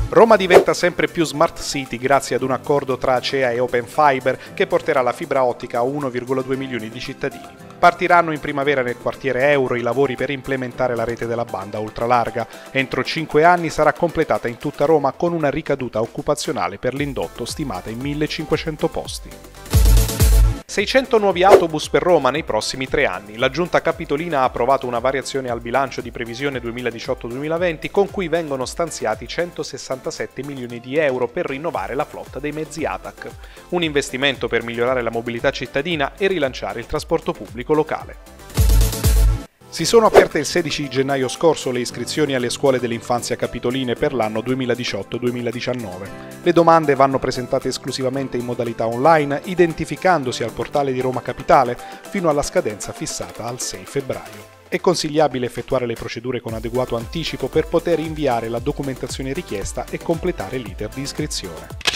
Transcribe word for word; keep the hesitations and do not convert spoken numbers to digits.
Roma diventa sempre più smart city grazie ad un accordo tra Acea e Open Fiber che porterà la fibra ottica a uno virgola due milioni di cittadini. Partiranno in primavera nel quartiere Euro i lavori per implementare la rete della banda ultralarga. Entro cinque anni sarà completata in tutta Roma con una ricaduta occupazionale per l'indotto stimata in millecinquecento posti. seicento nuovi autobus per Roma nei prossimi tre anni. La Giunta Capitolina ha approvato una variazione al bilancio di previsione duemiladiciotto duemilaventi con cui vengono stanziati centosessantasette milioni di euro per rinnovare la flotta dei mezzi A T A C. Un investimento per migliorare la mobilità cittadina e rilanciare il trasporto pubblico locale. Si sono aperte il sedici gennaio scorso le iscrizioni alle scuole dell'infanzia capitoline per l'anno duemiladiciotto duemiladiciannove. Le domande vanno presentate esclusivamente in modalità online, identificandosi al portale di Roma Capitale fino alla scadenza fissata al sei febbraio. È consigliabile effettuare le procedure con adeguato anticipo per poter inviare la documentazione richiesta e completare l'iter di iscrizione.